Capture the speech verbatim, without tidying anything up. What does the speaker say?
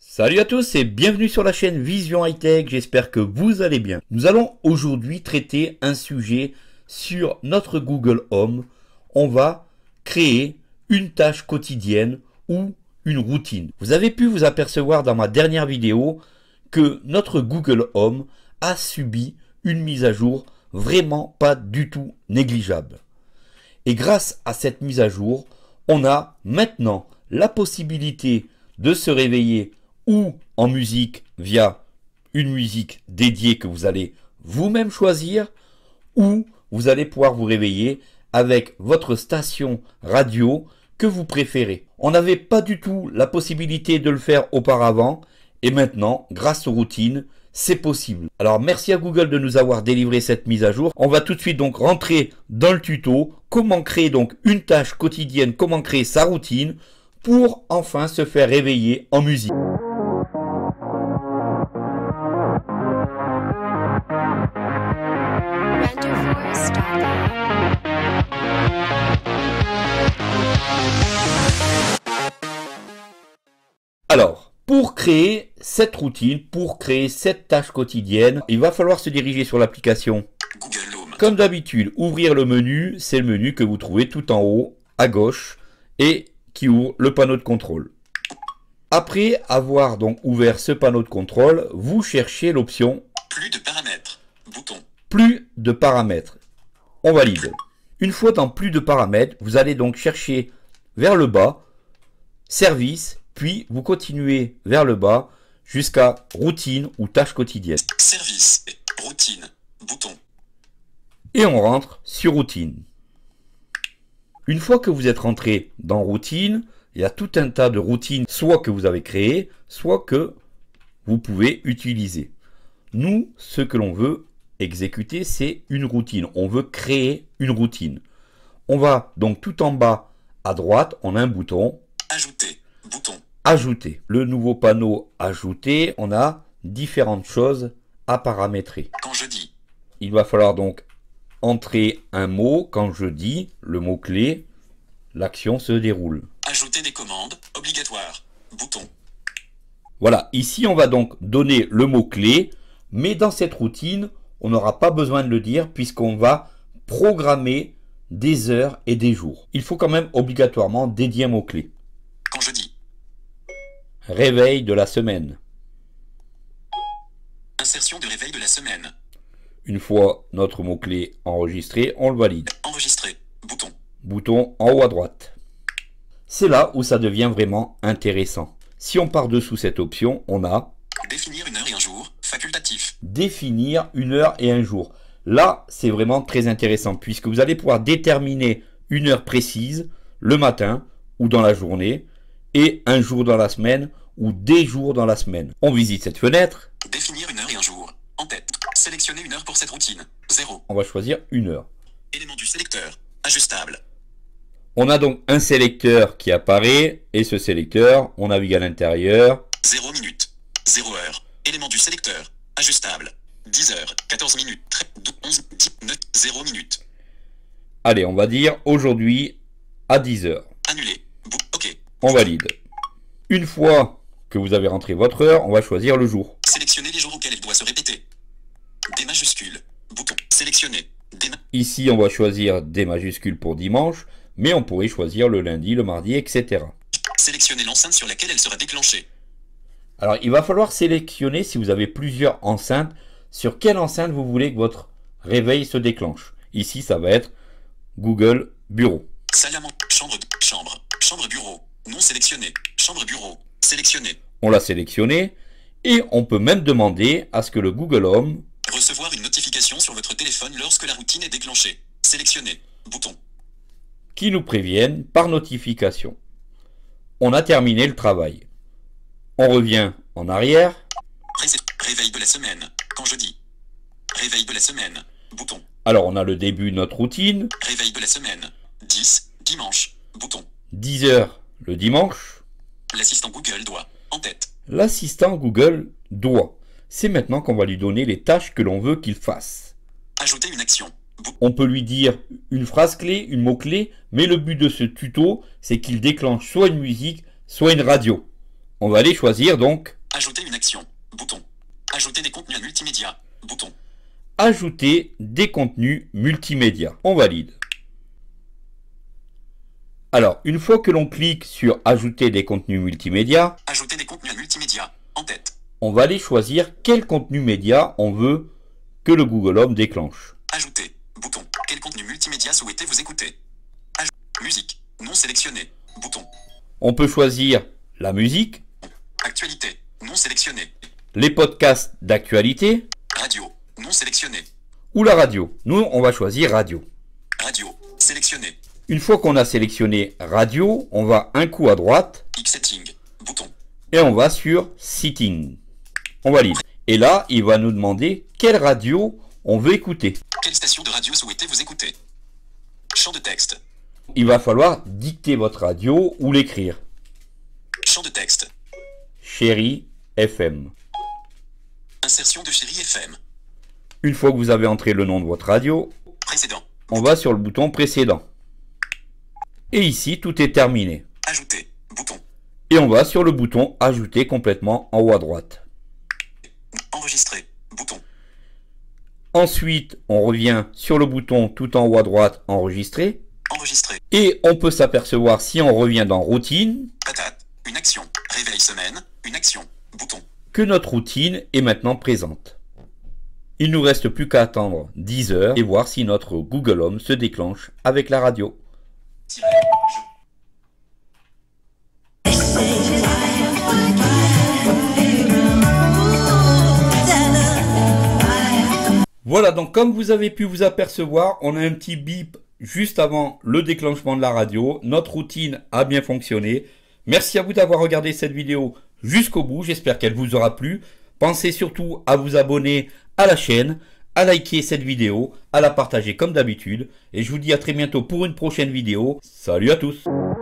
Salut à tous et bienvenue sur la chaîne Vision High Tech, j'espère que vous allez bien. Nous allons aujourd'hui traiter un sujet sur notre Google Home. On va créer une tâche quotidienne ou une routine. Vous avez pu vous apercevoir dans ma dernière vidéo que notre Google Home a subi une mise à jour vraiment pas du tout négligeable. Et grâce à cette mise à jour, on a maintenant la possibilité de se réveiller ou en musique via une musique dédiée que vous allez vous-même choisir, ou vous allez pouvoir vous réveiller avec votre station radio que vous préférez. On n'avait pas du tout la possibilité de le faire auparavant et maintenant, grâce aux routines, c'est possible. Alors merci à Google de nous avoir délivré cette mise à jour. On va tout de suite donc rentrer dans le tuto, comment créer donc une tâche quotidienne, comment créer sa routine pour enfin se faire réveiller en musique. Alors, pour créer cette routine, pour créer cette tâche quotidienne, il va falloir se diriger sur l'application Google Home. Comme d'habitude, ouvrir le menu, c'est le menu que vous trouvez tout en haut, à gauche, et qui ouvre le panneau de contrôle. Après avoir donc ouvert ce panneau de contrôle, vous cherchez l'option plus de paramètres, bouton. Plus de paramètres. On valide. Une fois dans plus de paramètres, vous allez donc chercher vers le bas, service, puis vous continuez vers le bas jusqu'à routine ou tâche quotidienne. Service, routine, bouton. Et on rentre sur routine. Une fois que vous êtes rentré dans routine, il y a tout un tas de routines, soit que vous avez créées, soit que vous pouvez utiliser. Nous, ce que l'on veut exécuter, c'est une routine. On veut créer une routine. On va donc tout en bas à droite, on a un bouton. Ajouter, bouton. Ajouter. Le nouveau panneau ajouter, on a différentes choses à paramétrer. Quand je dis. Il va falloir donc entrer un mot. Quand je dis le mot-clé, l'action se déroule. Ajouter des commandes, obligatoire, bouton. Voilà, ici on va donc donner le mot-clé, mais dans cette routine, on n'aura pas besoin de le dire puisqu'on va programmer des heures et des jours. Il faut quand même obligatoirement dédier un mot-clé. Quand je dis. Réveil de la semaine. Insertion de réveil de la semaine. Une fois notre mot-clé enregistré, on le valide. Enregistrer, bouton. Bouton en haut à droite. C'est là où ça devient vraiment intéressant. Si on part dessous cette option, on a définir une heure et un jour, facultatif. Définir une heure et un jour. Là, c'est vraiment très intéressant puisque vous allez pouvoir déterminer une heure précise le matin ou dans la journée et un jour dans la semaine ou des jours dans la semaine. On visite cette fenêtre. Définir une heure et un jour. En tête. Sélectionner une heure pour cette routine. zéro. On va choisir une heure. Élément du sélecteur. Ajustable. On a donc un sélecteur qui apparaît et ce sélecteur, on navigue à l'intérieur. zéro minute. zéro heure. Élément du sélecteur. Ajustable. dix heures. quatorze minutes. onze, dix, neuf, zéro minutes. Allez, on va dire aujourd'hui à dix heures. Annuler. OK. On valide. Une fois que vous avez rentré votre heure, on va choisir le jour. Sélectionner les jours auxquels elle doit se répéter. Des majuscules. Bouton. Sélectionner. Des ma Ici, on va choisir des majuscules pour dimanche, mais on pourrait choisir le lundi, le mardi, et cetera. Sélectionner l'enceinte sur laquelle elle sera déclenchée. Alors, il va falloir sélectionner, si vous avez plusieurs enceintes, sur quelle enceinte vous voulez que votre réveil se déclenche. Ici, ça va être Google Bureau. Salle à manger. Chambre. Chambre. Chambre bureau. Non sélectionné. Chambre bureau. Sélectionné. On l'a sélectionné. Et on peut même demander à ce que le Google Home recevoir une notification sur votre téléphone lorsque la routine est déclenchée. Sélectionné. Bouton. Qui nous prévienne par notification. On a terminé le travail. On revient en arrière. Réveil de la semaine. Quand je dis. Réveil de la semaine. Bouton. Alors on a le début de notre routine. Réveil de la semaine. dix. Dimanche. Bouton. dix heures le dimanche. L'assistant Google doit. En tête. L'assistant Google doit. C'est maintenant qu'on va lui donner les tâches que l'on veut qu'il fasse. Ajouter une action. On peut lui dire une phrase clé, une mot clé, mais le but de ce tuto, c'est qu'il déclenche soit une musique, soit une radio. On va aller choisir donc Ajouter une action. Bouton. Ajouter des contenus multimédia. Bouton. Ajouter des contenus multimédia. On valide. Alors, une fois que l'on clique sur Ajouter des contenus multimédia, Ajouter des contenus multimédia. En tête. on va aller choisir quel contenu média on veut que le Google Home déclenche. Ajouter. Bouton. Quel contenu multimédia souhaitez-vous écouter? Aj- Musique. Non sélectionné. Bouton. On peut choisir la musique, Actualité. Non sélectionné. les podcasts d'actualité Radio. Non sélectionné. ou la radio. Nous, on va choisir radio. Radio. Sélectionné. Une fois qu'on a sélectionné radio, on va un coup à droite X-Setting. Bouton. et on va sur Setting. On valide. Et là, il va nous demander quelle radio on veut écouter. Quelle station de radio souhaitez-vous écouter? Champ de texte. Il va falloir dicter votre radio ou l'écrire. Champ de texte. Chérie F M. Insertion de Chérie F M. Une fois que vous avez entré le nom de votre radio, Précédent. on va sur le bouton précédent. Et ici, tout est terminé. Ajouter. Bouton. Et on va sur le bouton Ajouter complètement en haut à droite. Enregistrer. Bouton. Ensuite, on revient sur le bouton tout en haut à droite Enregistrer. Enregistrer. Et on peut s'apercevoir si on revient dans Routine Patate. Une action. Réveil semaine. Une action. Bouton. que notre routine est maintenant présente. Il ne nous reste plus qu'à attendre dix heures et voir si notre Google Home se déclenche avec la radio. Voilà, donc comme vous avez pu vous apercevoir, on a un petit bip juste avant le déclenchement de la radio. Notre routine a bien fonctionné. Merci à vous d'avoir regardé cette vidéo jusqu'au bout. J'espère qu'elle vous aura plu. Pensez surtout à vous abonner à la chaîne, à liker cette vidéo, à la partager comme d'habitude. Et je vous dis à très bientôt pour une prochaine vidéo. Salut à tous!